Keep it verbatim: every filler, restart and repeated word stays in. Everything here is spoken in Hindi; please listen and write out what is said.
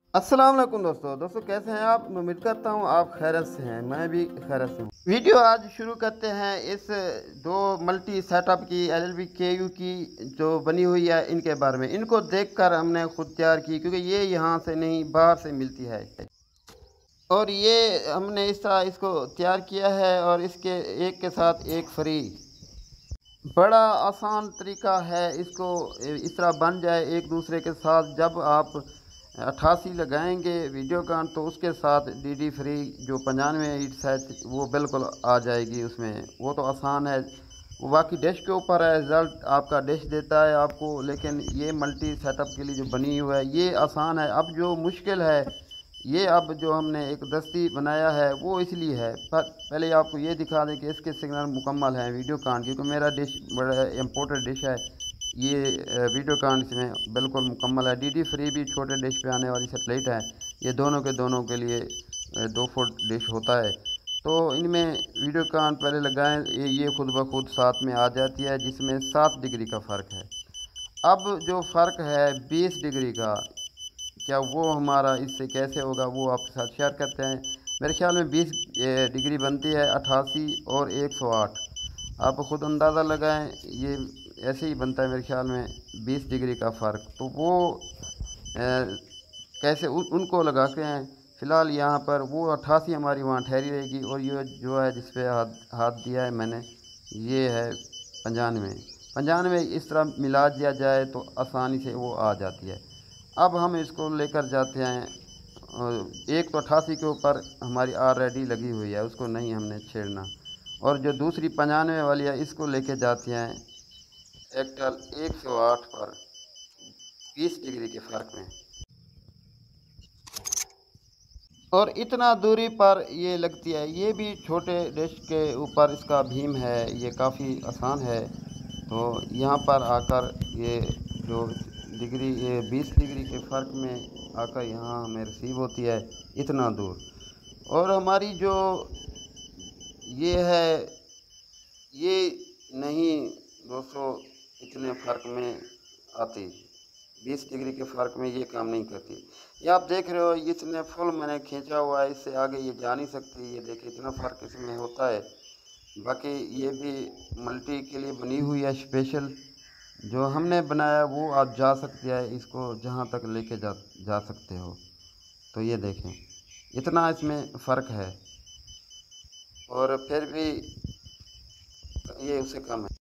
अस्सलाम वालेकुम दोस्तों दोस्तों कैसे हैं आप। मैं उम्मीद करता हूं आप खैरियत से हैं, मैं भी खैरियत से हूं। वीडियो आज शुरू करते हैं इस दो मल्टी सेटअप की एल एल बी के यू की जो बनी हुई है इनके बारे में। इनको देखकर हमने खुद तैयार की क्योंकि ये यहाँ से नहीं बाहर से मिलती है और ये हमने इस तरह इसको तैयार किया है और इसके एक के साथ एक फ्री। बड़ा आसान तरीका है, इसको इस तरह बन जाए एक दूसरे के साथ। जब आप अट्ठासी लगाएंगे वीडियो कान तो उसके साथ डी डी फ्री जो पंचानवे ईट्स है वो बिल्कुल आ जाएगी उसमें। वो तो आसान है, वो बाकी डिश के ऊपर है, रिज़ल्ट आपका डिश देता है आपको। लेकिन ये मल्टी सेटअप के लिए जो बनी हुई है ये आसान है। अब जो मुश्किल है ये अब जो हमने एक दस्ती बनाया है वो इसलिए है, पर पहले आपको ये दिखा दें कि इसके सिग्नल मुकम्मल हैं वीडियो कान, क्योंकि मेरा डिश बड़ा इम्पोर्टेड डिश है। ये वीडियो कान इसमें बिल्कुल मुकम्मल है। डी डी फ्री भी छोटे डिश पे आने वाली सेटेलाइट है। ये दोनों के दोनों के लिए दो फुट डिश होता है। तो इनमें वीडियो कान पहले लगाएं, ये ये खुद ब खुद साथ में आ जाती है, जिसमें सात डिग्री का फ़र्क है। अब जो फ़र्क है बीस डिग्री का, क्या वो हमारा इससे कैसे होगा वो आपके साथ शेयर करते हैं। मेरे ख्याल में बीस डिग्री बनती है अट्ठासी और एक सौ आठ। आप ख़ुद अंदाज़ा लगाएं, ये ऐसे ही बनता है मेरे ख्याल में बीस डिग्री का फ़र्क। तो वो ए, कैसे उन, उनको लगाते हैं। फ़िलहाल यहाँ पर वो अट्ठासी हमारी वहाँ ठहरी रहेगी और ये जो है जिस पे हाथ हाथ दिया है मैंने ये है पंचानवे। पंचानवे इस तरह मिला दिया जाए तो आसानी से वो आ जाती है। अब हम इसको लेकर जाते हैं, एक तो अट्ठासी के ऊपर हमारी ऑलरेडी लगी हुई है, उसको नहीं हमने छेड़ना। और जो दूसरी पंचानवे वाली है इसको लेके जाते हैं एक्टल एक सौ आठ पर बीस डिग्री के फ़र्क में। और इतना दूरी पर ये लगती है, ये भी छोटे डिश के ऊपर इसका भीम है, ये काफ़ी आसान है। तो यहाँ पर आकर ये जो डिग्री ये बीस डिग्री के फ़र्क में आकर यहाँ हमें रिसीव होती है इतना दूर। और हमारी जो ये है ये नहीं दोस्तों इतने फ़र्क में आती, बीस डिग्री के फ़र्क में ये काम नहीं करती। ये आप देख रहे हो इतने फुल मैंने खींचा हुआ है, इससे आगे ये जा नहीं सकती। ये देखिए इतना फ़र्क इसमें होता है। बाकी ये भी मल्टी के लिए बनी हुई है स्पेशल, जो हमने बनाया वो आप जा सकते हैं, इसको जहाँ तक लेके जा जा सकते हो। तो ये देखें इतना इसमें फ़र्क है और फिर भी ये उससे कम है।